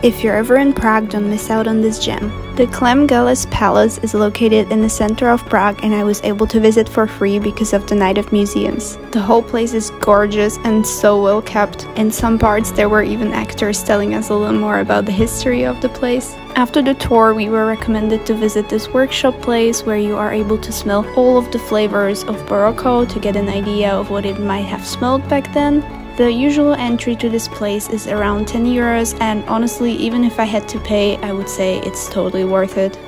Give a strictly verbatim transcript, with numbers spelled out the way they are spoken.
If you're ever in Prague, don't miss out on this gem. The Klemgalis Palace is located in the center of Prague, and I was able to visit for free because of the Night of Museums. The whole place is gorgeous and so well kept. In some parts there were even actors telling us a little more about the history of the place. After the tour, we were recommended to visit this workshop place where you are able to smell all of the flavors of Barocco to get an idea of what it might have smelled back then. The usual entry to this place is around ten euros, and honestly, even if I had to pay, I would say it's totally worth it.